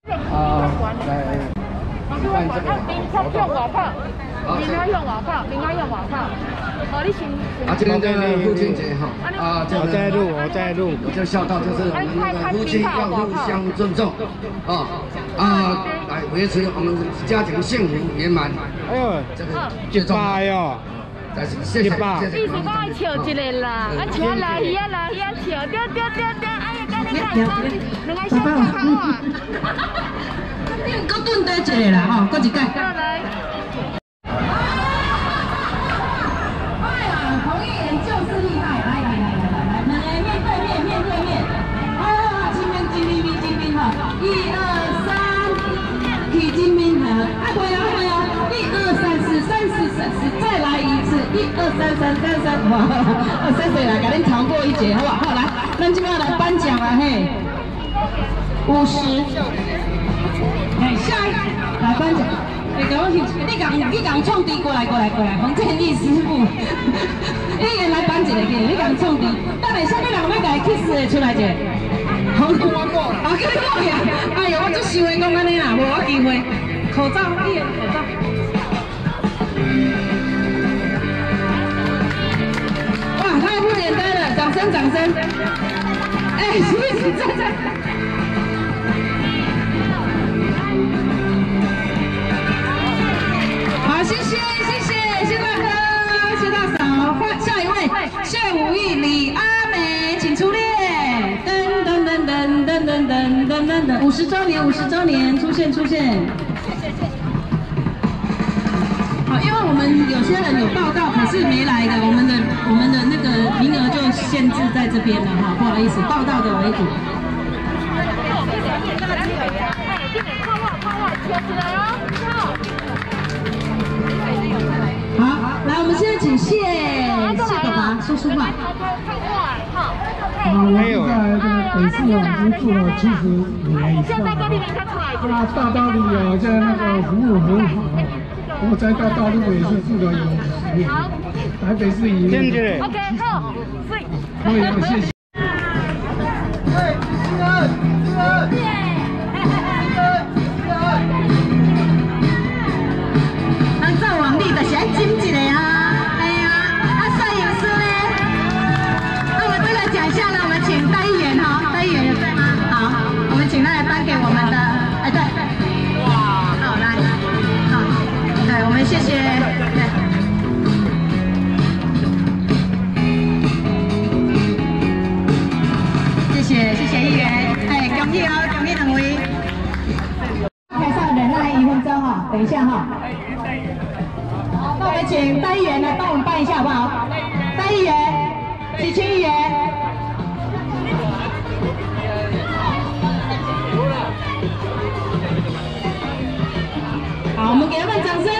今天的父亲节哈， 我在录， 我就孝道，就是我们的夫妻要互相尊重，来维持我们家庭幸福圆满。 哎呦， 这个最重要哟。 谢谢。 意思我爱笑一个啦，请来鱼啊来鱼啊笑，对，哎呀，赶紧看，两个小看看我。 搁炖多一个啦，吼，搁一盖。 来。 哎呀，彭于晏就是厉害，来，两个面对面。啊，前面哈，1、2、3，起前面哈，会啊，1、2、3、4，再来一次，1、2、3，哇，谢谢啦，给恁超过一节，好不好？好来，咱这边来颁奖了嘿，50。哎，下一来颁奖，你讲创地过来，洪建义师傅，你也来颁一个去，你讲创地，等下啥物人要甲伊 kiss 的出来者？好，跟我讲，跟你讲呀，哎呀，我做想的讲安尼啦，无我机会，口罩，你的口罩。 哇，太不简单了！掌声！哎，实在。好，谢谢大哥，谢大嫂。换下一位，谢武义、李阿美，请出列。噔，50周年，出现。好，因为我们有些人有报道，可是没来的，我们的那个名额就限制在这边了哈，不好意思，报道的为主。好，来，我们现在请谢爸爸说说话。 我在北市已经住了75年以上了。大道理在那个服务很好。 我在大陆也是住了有50年，台北市以内。OK， 好，所以谢谢。 咱照往例就是爱จิ้一个啊，哎呀，摄影师呢？那我这个奖项呢，我们请戴议员哈，戴议员有在吗？好，我们请他来颁给我们的，哎对，好来，好。 对，我们谢谢。谢谢议员，哎，恭喜两位。台上忍耐1分钟哈，等一下哈。好，那我们请戴议员来帮我们办一下好不好？戴议员，启清议员。好，我们给他们掌声。